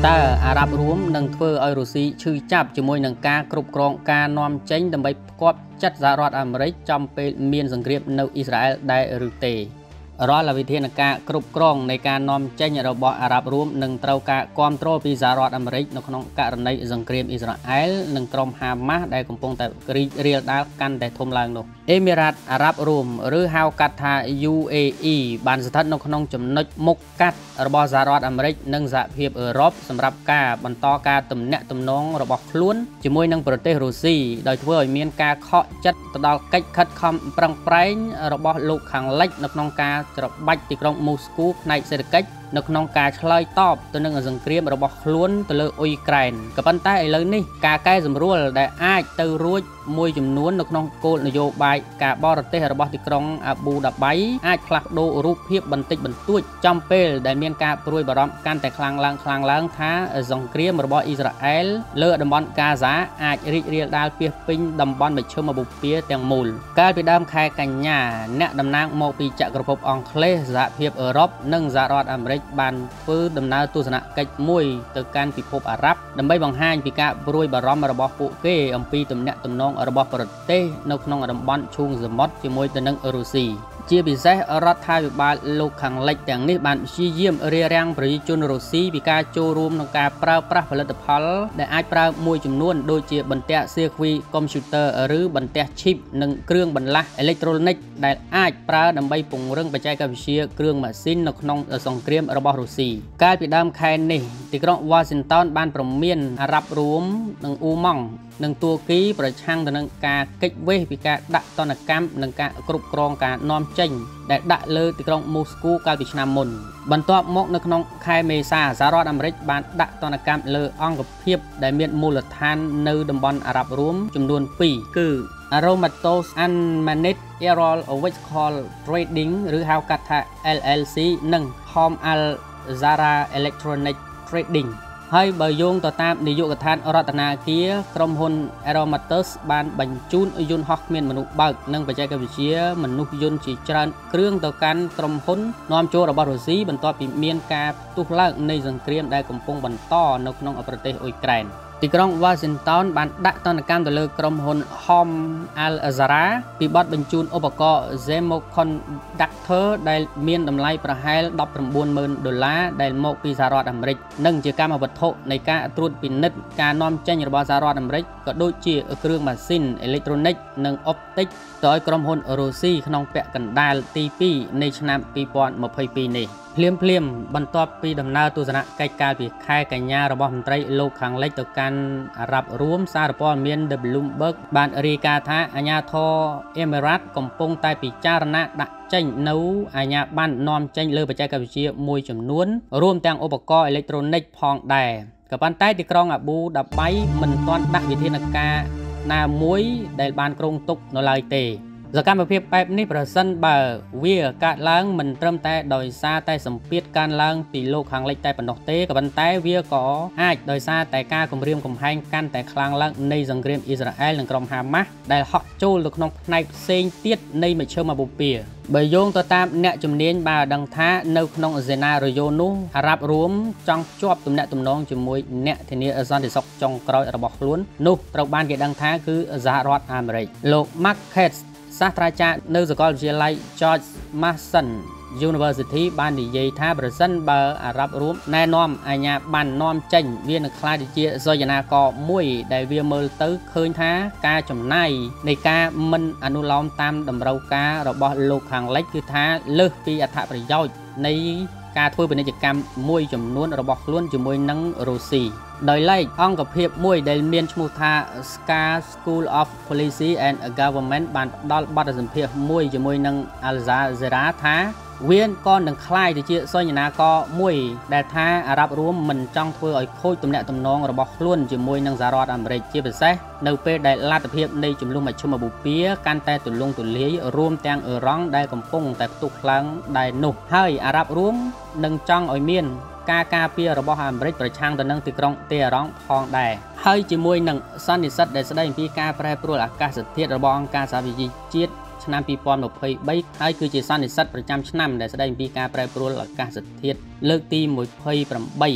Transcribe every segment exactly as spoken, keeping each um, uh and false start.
តើអារ៉ាប់រួមនឹងធ្វើឲ្យរុស្ស៊ីឈឺចាប់ជាមួយនឹងការគ្រប់គ្រងការនាំចេញដើម្បីផ្គប់ចិត្តសហរដ្ឋអាមេរិកចំពេលមានសង្គ្រាមនៅអ៊ីស្រាអែលដែរឬទេរាល់វិធានការគ្រប់គ្រងនៃការនាំចេញរបស់អារ៉ាប់រួមនឹងត្រូវការគាំទ្រពីសហរដ្ឋអាមេរិកនៅក្នុងករណីសង្គ្រាមអ៊ីស្រាអែលនិងក្រុមហាម៉ាស់ដែលកំពុងតែរីករាលដាលកាន់តែធំឡើងនោះអេមីរ៉ាតអារ៉ាប់រួមឬហៅកាត់ថា យូ អេ អ៊ី បានស្ថិតនៅក្នុងចំណុចមុខកាត់របស់សហរដ្ឋអាមេរិកនិងសហភាពអឺរ៉ុបសម្រាប់ការបន្តការទំនាក់ទំនងរបស់ខ្លួនជាមួយនឹងប្រទេសរុស្ស៊ីដោយធ្វើឲ្យមានការខកចិត្តទៅដល់កិច្ចខិតខំប្រឹងប្រែងរបស់លោកខាងលិចនៅក្នុងការច្របាច់ទីក្រុងមូស្គូផ្នែកសេដ្ឋកិច្ចនៅក្នុងការឆ្លើយតបទៅនឹងសង្គ្រាមរបស់ខ្លួនទៅលើអ៊ុយក្រែនក៏ប៉ុន្តែឥឡូវនេះការកែសម្រួលដែលអាចទៅរួចមួយចំនួននៅក្នុងគោលនយោបាយការបរទេសរបស់ទីក្រុងអាប៊ូដាបៃអាចផ្លាស់ប្ដូររូបភាពបន្តិចបន្តួចចំពេលដែលមានការព្រួយបារម្ភកាន់តែខ្លាំងឡើងខ្លាំងឡើងថាសង្គ្រាមរបស់អ៊ីស្រាអែលលើតំបន់កាហ្សាអាចរីករាលដាលពាសពេញតំបន់មជ្ឈិមបូព៌ាទាំងមូលកាលពីដើមខែកញ្ញាអ្នកតំណាងមកពីចក្រភពអង់គ្លេសសហភាពអឺរ៉ុបនិងសហរដ្ឋអាមេរិកបានធ្វើដំណើរទស្សនកិច្ចមួយទៅកាន់ពិភពអារ៉ាប់ដើម្បីបង្ហាញពីការព្រួយបារម្ភរបស់ពួកគេអំពីទំនាក់ទំនងរបស់ប្រទេសនៅក្នុងតំបន់ឈូងសមុទ្រជាមួយទៅនឹងរុស្ស៊ីជាពិសេសរដ្ឋាភិបាលលោកខាងលិចទាំងនេះបានព្យាយាមរារាំងប្រជាជនរុស្ស៊ីពីការចូលរួមក្នុងការប្រើប្រាស់ផលិតផលដែលអាចប្រើមួយចំនួនដូចជាបន្ទះសៀគ្វីកុំព្យូទ័រឬបន្ទះឈីបនិងគ្រឿងបន្លាស់អេឡិចត្រូនិកដែលអាចប្រើដើម្បីពង្រឹងបច្ចេកវិទ្យាគ្រឿងម៉ាស៊ីននៅក្នុងសង្គ្រាមរបស់រុស្ស៊ីកាលពីដើមខែនេះទីក្រុង Washington បានព្រមានអារ៉ាប់រួមនិងអ៊ូម៉ង់និងទួរគីប្រឆាំងទៅនឹងការកិច្ចវេះពីការដាក់ទណ្ឌកម្មនិងការគ្រប់គ្រងការនាំចេញដែលដាក់លើទីក្រុងមូស្គូកាលពីឆ្នាំមុនបន្ទាប់មកនៅក្នុងខែមេសាសហរដ្ឋអាមេរិកបានដាក់ទណ្ឌកម្មលើអង្គភាពដែលមានមូលដ្ឋាននៅតំបន់អារ៉ាប់រួមចំនួនពីរគឺ Aromatos Unmanaged Aerospace Trading ឬហៅកាត់ថា แอล แอล ซี និង Home Al Zara Electronic Tradingហើយបើយោងទៅតាមនាយកដ្ឋានរដ្ឋាភិបាលក្រុមហ៊ុន Aromatos បានបញ្ជូនយន្តហោះគ្មានមនុស្សបើកនិងបច្ចេកវិទ្យាមនុស្សយន្តជាច្រើនគ្រឿងទៅកាន់ក្រុមហ៊ុននាំចូលរបស់រុស្ស៊ីបន្ទាប់ពីមានការផ្ទុះឡើងនៃសង្គ្រាមដែលកំពុងបន្តនៅក្នុងប្រទេសអ៊ុយក្រែនទីក្រុង Washington បានដាក់ទណ្ឌកម្មទៅលើក្រុមហ៊ុន Home Al Zara ពីបទបញ្ជូនឧបករណ៍ Semiconductor ដែលមានតម្លៃប្រហែល ដប់ប្រាំបួនម៉ឺន ដុល្លារដែលមកពីសហរដ្ឋអាមេរិកនិងជាកម្មវត្ថុនៃការត្រួតពិនិត្យការនាំចេញរបស់សហរដ្ឋអាមេរិកក៏ដូចជាគ្រឿងម៉ាស៊ីនអេឡិចត្រូនិកនិងអុបទិកទៅឲ្យក្រុមហ៊ុនរុស្ស៊ីក្នុងពាក់កណ្ដាលទីពីរនៃឆ្នាំពីរពាន់ម្ភៃពីរនេះភ្លាមភ្លាមបន្ទាប់ពីដំណើរទស្សនកិច្ចកាលពីខែកញ្ញារបស់មន្ត្រីលោកខាងលិចទៅកាន់អារ៉ាប់រួមសារព័ត៌មាន Bloomberg បានរាយការណ៍ថាអាជ្ញាធរអេមីរ៉ាតកំពុងតែពិចារណាដាក់ចេញនៅអាជ្ញាប័ណ្ណនាំចេញលើបច្ចេកវិទ្យាមួយចំនួនរួមទាំងឧបករណ៍អេឡិចត្រូនិកផងដែរក៏ប៉ុន្តែទីក្រុងអាប៊ូដាបៃមិនទាន់ដាក់វិធានការណាមួយដែលបានគ្រោងទុកនៅឡើយទេសកម្មភាពបែបនេះប្រសិនបើវាកើតឡើងមិនត្រឹមតែដោយសារតែសម្ពាធកើនឡើងពីលោកខាងលិចតែប៉ុណ្ណោះទេក៏ប៉ុន្តែវាក៏អាចដោយសារតែការគំរាមកំហែងកាន់តែខ្លាំងឡើងនៃសង្គ្រាមអ៊ីស្រាអែលនិងក្រុមហាម៉ាស់ដែលហក់ចូលទៅក្នុងផ្នែកផ្សេងទៀតនៃមជ្ឈមបូព៌ាបើយោងទៅតាមអ្នកជំនាញបានដឹងថានៅក្នុងសេណារីយ៉ូនោះអារ៉ាប់រួមចង់ភ្ជាប់ទំនាក់ទំនងជាមួយអ្នកធានាសន្តិសុខចុងក្រោយរបស់ខ្លួននោះត្រូវបានគេដឹងថាគឺសហរដ្ឋអាមេរិកលោក Mark Katzសាស្ត្រាចារ្យនៅសាកលវិទ្យាល័យ George Mason University បាននិយាយថាប្រសិនបើអារ៉ាប់រួមណែនាំអាជ្ញាប័ណ្ណនាំចេញវានឹងក្លាយទៅជាសយនាករមួយដែលវាមើលទៅឃើញថាការចំណាយនៃការមិនអនុលោមតាមតម្រូវការរបស់លោកខាងលិចគឺថាលើសពីអត្ថប្រយោជន៍នៃការធ្វើពាណិជ្ជកម្មមួយចំនួនរបស់ខ្លួនជាមួយនឹងរុស្ស៊ីដោយឡែកអង្គភាពមួយដែលមានឈ្មោះថា Ska School of Policy and Government បានផ្ដល់បទសម្ភាសន៍មួយជាមួយនឹង Al Jazeera ថាវាក៏នឹងក្លាយទៅជាសញ្ញាណករមួយដែលថាអារ៉ាប់រួមមិនចង់ធ្វើឲ្យខូចទំនាក់ទំនងរបស់ខ្លួនជាមួយនឹងសហរដ្ឋអាមេរិកជាពិសេសនៅពេលដែលលទ្ធភាពនៃចំនួនមជ្ឈមបូព៌ាកាន់តែទូលំទូលាយរួមទាំងអ៊ឺរ៉ង់ដែលកំពុងតែផ្ទុះឡើងដែរនោះហើយអារ៉ាប់រួមនឹងចង់ឲ្យមានការការពាររបស់អាមេរិកប្រឆាំងទៅនឹងទីក្រុងតេហឺរ៉ង់ផងដែរហើយជាមួយនឹងសន្និសីទដែលស្ដីអំពីការប្រែប្រួលអាកាសធាតុរបស់អង្គការសហប្រជាជាតិឆ្នាំពីរពាន់ម្ភៃបីហើយគឺជាសន្និសីទប្រចាំឆ្នាំដែលស្ដីអំពីការប្រែប្រួលអាកាសធាតុលើកទីម្ភៃប្រាំបី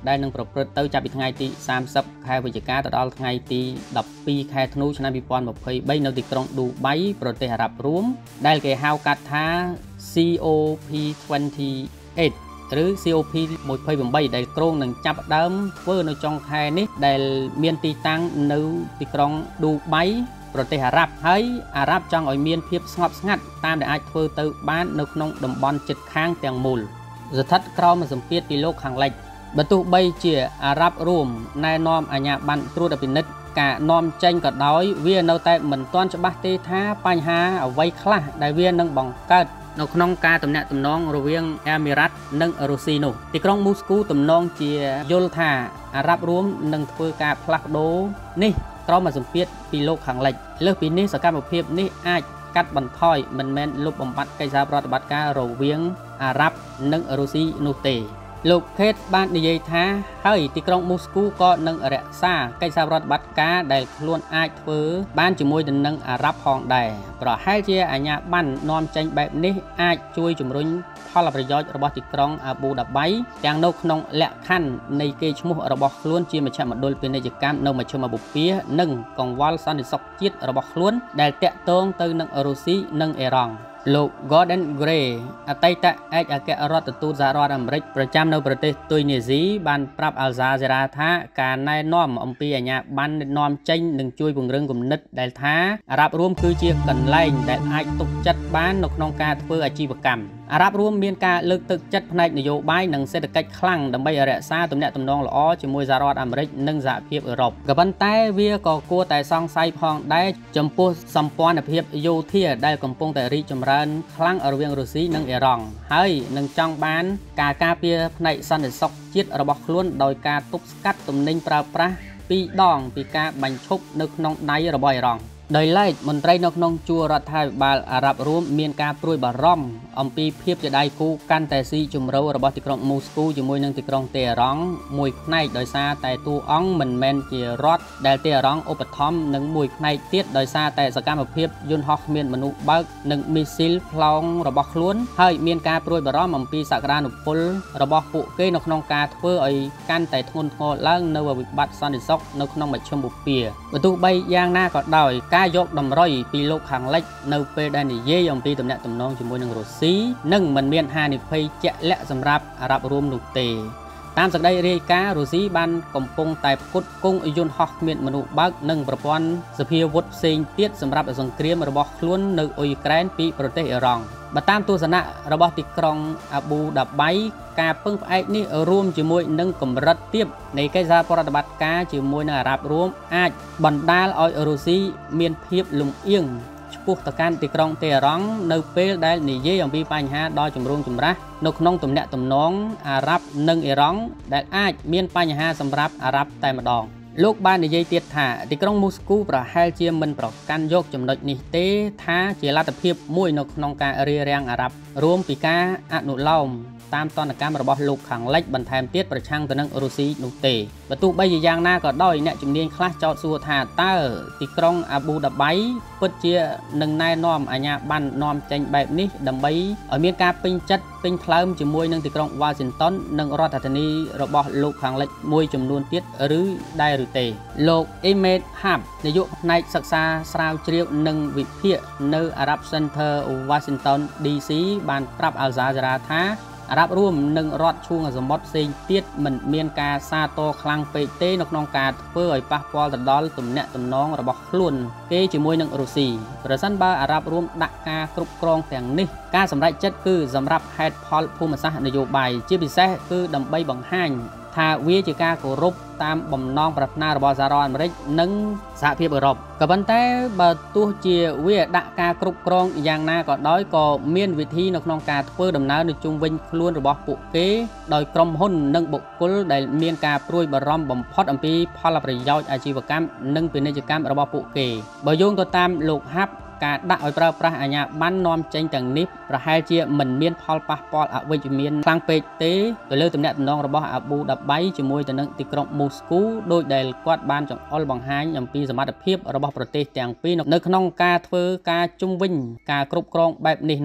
ដែលនឹងប្រព្រឹត្តទៅចាប់ពីថ្ងៃទីសាមសិបខែវិច្ឆិកាទៅដល់ថ្ងៃទីដប់ពីរខែធ្នូឆ្នាំពីរពាន់ម្ភៃបីនៅទីក្រុងឌូបៃប្រទេសអារ៉ាប់រួមដែលគេហៅកាត់ថា ซี โอ พี ยี่สิบแปด ឬ ซี โอ พี ยี่สิบแปด ដែលគ្រោងនឹងចាប់ផ្ដើមធ្វើនៅចុងខែនេះដែលមានទីតាំងនៅទីក្រុងឌូបៃប្រទេសអារ៉ាប់ហើយអារ៉ាប់ចង់ឲ្យមានភាពស្ងប់ស្ងាត់តាមដែលអាចធ្វើទៅបាននៅក្នុងតំបន់ជិតខាងទាំងមូលស្ថិតក្រោមសម្ពាធពីលោកខាងលិចបើទោះបីជាអារ៉ាប់រួមណែនាំអាជ្ញាប័ណ្ណត្រួតពិនិត្យការនាំចេញក៏ដោយវានៅតែមិនទាន់ច្បាស់ទេថាបញ្ហាអ្វីខ្លះដែលវានឹងបង្កើតនៅក្នុងការទំនាក់ទំនងរវាងអាមេរ៉ាត់និងរុស្ស៊ីនោះទីក្រុងមូស្គូទំនងជាយល់ថាអារ៉ាប់រួមនឹងធ្វើការផ្លាស់ប្ដូរនេះក្រោមសម្ពាធពីលោកខាងលិចលើសពីនេះសកម្មភាពនេះអាចកាត់បន្ថយមិនមែនលុបបំបាត់កិច្ចសហប្រតិបត្តិការរវាងអារ៉ាប់និងរុស្ស៊ីនោះទេលោកខេតបាននិយាយថាហើយទីក្រុងមូស្គូក៏នឹងរក្សាកិច្ចសហប្រតិបត្តិការដែលខ្លួនអាចធ្វើបានជាមួយនឹងអារ៉ាប់ផងដែរប្រហែលជាអាជ្ញាប័ណ្ណនាំចេញបែបនេះអាចជួយជំរុញផលប្រយោជន៍របស់ទីក្រុងអាប៊ូដាបៃទាំងនៅក្នុងលក្ខខណ្ឌនៃកេរ្តិ៍ឈ្មោះរបស់ខ្លួនជាមជ្ឈមណ្ឌលពាណិជ្ជកម្មនៅមជ្ឈមបូព៌ានិងកង្វល់សន្តិសុខជាតិរបស់ខ្លួនដែលតាក់ទងទៅនឹងរុស្ស៊ីនិងអ៊ីរ៉ង់លោក Gordon Gray អតីតឯកអគ្គរដ្ឋទូតសហរដ្ឋអាមេរិកប្រចាំនៅប្រទេសទុយនេស៊ីបានប្រាប់ Al Jazeera ថាការណែនាំអំពីអាជ្ញាប័ណ្ណនាំចេញនឹងជួយពង្រឹងគំនិតដែលថាអារ៉ាប់រួមគឺជាកន្លែងដែលអាចទុកចិត្តបាននៅក្នុងការធ្វើអាជីវកម្មអារ៉ាប់រួមមានការលើកទឹកចិត្តផ្នែកនយោបាយនិងសេដ្ឋកិច្ចខ្លាំងដើម្បីរក្សាទំនាក់ទំនងល្អជាមួយសហរដ្ឋអាមេរិកនិងសហភាពអឺរ៉ុបក៏ប៉ុន្តែវាក៏គួរតែសង្ស័យផងដែរចំពោះសម្ព័ន្ធភាពយោធាដែលកំពុងតែរីកចម្រើនខ្លាំងរវាងរុស្ស៊ីនិងអ៊ីរ៉ង់ហើយនឹងចង់បានការការពារផ្នែកសន្តិសុខជាតិរបស់ខ្លួនដោយការទប់ស្កាត់ទំនិញប្រើប្រាស់ពីរដងពីការបញ្ឈប់នៅក្នុងដៃរបស់អ៊ីរ៉ង់ដោយឡែកមន្ត្រីនៅក្នុងជួររដ្ឋាភិបាលអារ៉ាប់រួមមានការព្រួយបារម្ភអំពីភាពជាដៃគូកាន់តែស៊ីជម្រៅរបស់ទីក្រុងមូស្គូជាមួយនឹងទីក្រុងតេហេរ៉ង់មួយផ្នែកដោយសារតែតួអង្គមិនមែនជារដ្ឋដែលតេហេរ៉ង់ឧបត្ថម្ភនិងមួយផ្នែកទៀតដោយសារតែសកម្មភាពយន្តហោះគ្មានមនុស្សបើកនិងមីស៊ីលផ្លោងរបស់ខ្លួនហើយមានការព្រួយបារម្ភអំពីសក្តានុពលរបស់ពួកគេនៅក្នុងការធ្វើឲ្យកាន់តែធ្ងន់ធ្ងរឡើងនៅវិបត្តិសន្តិសុខនៅក្នុងមជ្ឈមបូព៌ាបើទោះបីយ៉ាងណាក៏ដោយការយកតម្រុយពីលោកខាងលិចនៅពេលដែលនិយាយអំពីទំនាក់ទំនងជាមួយនឹងរុស្ស៊ីនឹងមិនមានហានិភ័យជាក់លាក់សម្រាប់អារ៉ាប់រួមនោះទេតាមសេចក្តីរាយការណ៍រុស្ស៊ីបានកំពុងតែផ្គត់ផ្គង់យន្តហោះគ្មានមនុស្សបើកនិងប្រព័ន្ធសភាវុធផ្សេងទៀតសម្រាប់សង្គ្រាមរបស់ខ្លួននៅអ៊ុយក្រែនពីប្រទេសអ៊ីរ៉ង់បើតាមទស្សនៈរបស់ទីក្រុងអាប៊ូដាបៃការពឹងផ្អែកនេះរួមជាមួយនឹងកម្រិតទាបនៃកិច្ចសហប្រតិបត្តិការជាមួយនឹងអារ៉ាប់រួមអាចបណ្ដាលឲ្យរុស្ស៊ីមានភាពលំអៀងឆ្ពោះទៅកាន់ទីក្រុងតេហេរ៉ង់នៅពេលដែលនិយាយអំពីបញ្ហាដ៏ចម្រូងចម្រាសនៅក្នុងទំនាក់ទំនងអារ៉ាប់និងអ៊ីរ៉ង់ដែលអាចមានបញ្ហាសម្រាប់អារ៉ាប់តែម្ដងលោកបាននិយាយទៀតថាទីក្រុងមូស្គូប្រហែលជាមិនប្រកាន់យកចំណុចនេះទេថាជាលទ្ធភាពមួយនៅក្នុងការរារាំងអារ៉ាប់រួមពីការអនុលោមតាមទណ្ឌកម្មរបស់លោកខាងលិចបន្ថែមទៀតប្រឆាំងទៅនឹងរុស្ស៊ីនោះទេបើទោះបីជាយ៉ាងណាក៏ដោយអ្នកជំនាញខ្លះចោទសួរថាតើទីក្រុងអាប៊ូដាបៃពិតជានឹងណែនាំអាជ្ញាប័ណ្ណនាំចេញបែបនេះដើម្បីឲ្យមានការពេញចិត្តពេញថ្លើមជាមួយនឹងទីក្រុងវ៉ាស៊ីនតោននិងរដ្ឋធានីរបស់លោកខាងលិចមួយចំនួនទៀតឬដែរឬទេលោកអ៊ីមេតហាប់នាយកផ្នែកសិក្សាស្រាវជ្រាវនិងវិភាគនៅ Arab Center Washington ឌី ស៊ី បានប្រាប់ Al Jazeera ថាអារ៉ាប់រួមនិងរដ្ឋឈូងសមុទ្រផ្សេងទៀតមិនមានការសាទរខ្លាំងពេកទេនៅក្នុងការធ្វើឲ្យប៉ះពាល់ទៅដល់ទំនាក់ទំនងរបស់ខ្លួនគេជាមួយនឹងរុស្ស៊ីប្រសិនបើអារ៉ាប់រួមដាក់ការគ្រប់គ្រងទាំងនេះការសម្រេចចិត្តគឺសម្រាប់ហេតុផលភូមិសាស្ត្រនយោបាយជាពិសេសគឺដើម្បីបង្ហាញថាវាជាការគោរពតាមបំណងប្រាថ្នារបស់សហរដ្ឋអាមេរិកនិងសហភាពអឺរ៉ុបក៏ប៉ុន្តែបើទោះជាវាដាក់ការគ្រប់គ្រងយ៉ាងណាក៏ដោយក៏មានវិធីនៅក្នុងការធ្វើដំណើរនៅជុំវិញខ្លួនរបស់ពួកគេដោយក្រុមហ៊ុននិងបុគ្គលដែលមានការព្រួយបារម្ភបំផុតអំពីផលប្រយោជន៍អាជីវកម្មនិងពាណិជ្ជកម្មរបស់ពួកគេបើយោងទៅតាមលោកហាប់ការដាក់ឲ្យប្រើប្រាស់អាជ្ញាប័ណ្ណនាំចេញទាំងនេះប្រហែលជាមិនមានផលប៉ះពាល់អវិជ្ជមានខ្លាំងពេកទេទៅលើទំនាក់ទំនងរបស់អាប៊ូដាបៃជាមួយទៅនឹងទីក្រុងមូស្គូដោយដែលគាត់បានចង្អុលបង្ហាញអំពីសមត្ថភាពរបស់ប្រទេសទាំងពីរនៅក្នុងការធ្វើការជុំវិញការគ្រប់គ្រងបែបនេះនោះ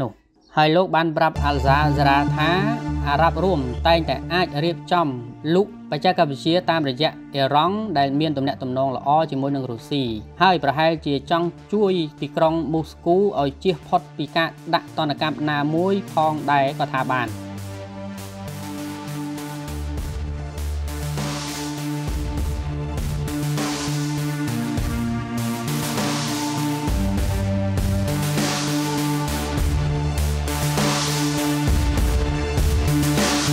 ហើយលោកបានប្រាប់អាល់ហ្សាហ្សាថាអារ៉ាប់រួមតែងតែអាចរៀបចំលុកបច្ចេកវិទ្យាតាមរយៈអ៊ីរ៉ង់ដែលមានទំនាក់ទំនងល្អជាមួយនឹងរុស្ស៊ីហើយប្រហែលជាចង់ជួយទីក្រុងមូស្គូឲ្យជៀសផុតពីការដាក់ទណ្ឌកម្មណាមួយផងដែរក៏ថាបាន